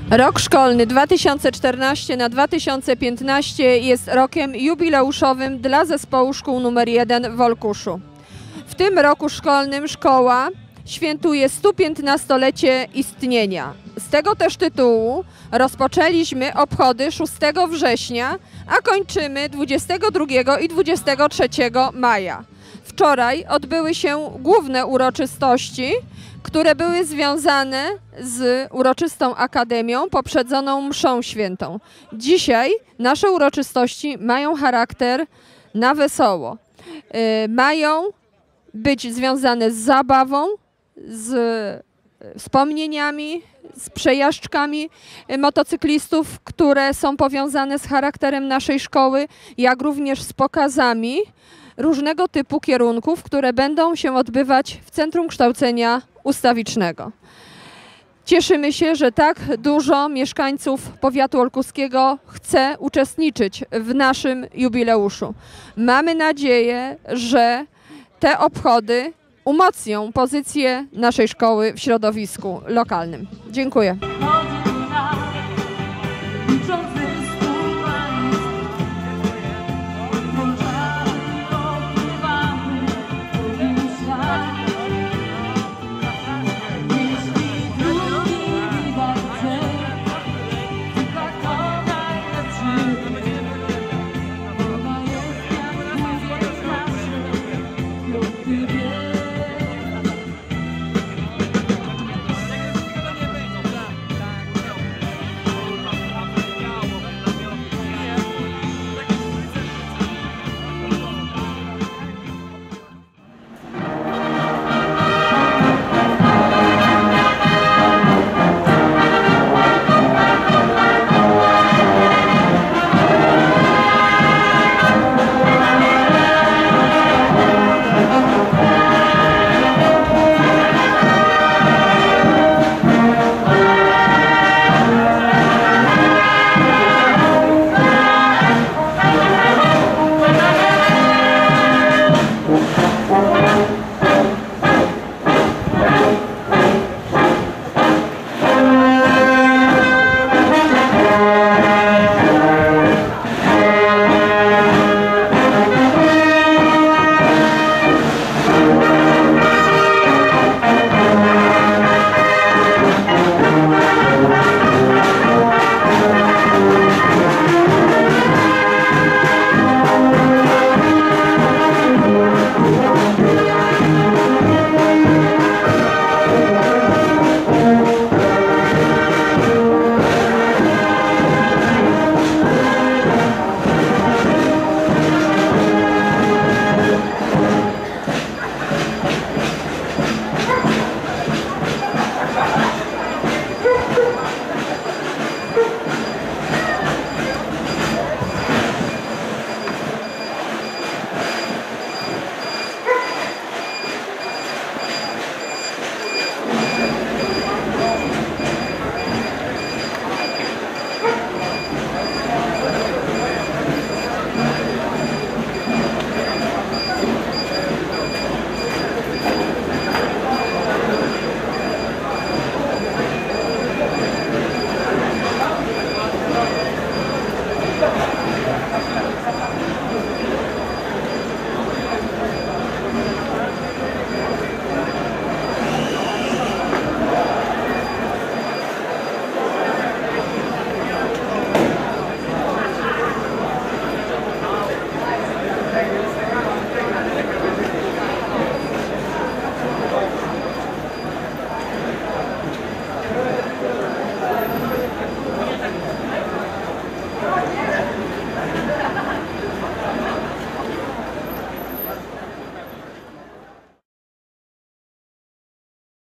Rok szkolny 2014 na 2015 jest rokiem jubileuszowym dla Zespołu Szkół nr 1 w Olkuszu. W tym roku szkolnym szkoła świętuje 115-lecie istnienia. Z tego też tytułu rozpoczęliśmy obchody 6 września, a kończymy 22 i 23 maja. Wczoraj odbyły się główne uroczystości, które były związane z uroczystą akademią poprzedzoną mszą świętą. Dzisiaj nasze uroczystości mają charakter na wesoło. Mają być związane z zabawą, z wspomnieniami, z przejażdżkami motocyklistów, które są powiązane z charakterem naszej szkoły, jak również z pokazami różnego typu kierunków, które będą się odbywać w Centrum Kształcenia Ustawicznego. Cieszymy się, że tak dużo mieszkańców powiatu olkuskiego chce uczestniczyć w naszym jubileuszu. Mamy nadzieję, że te obchody umocnią pozycję naszej szkoły w środowisku lokalnym. Dziękuję.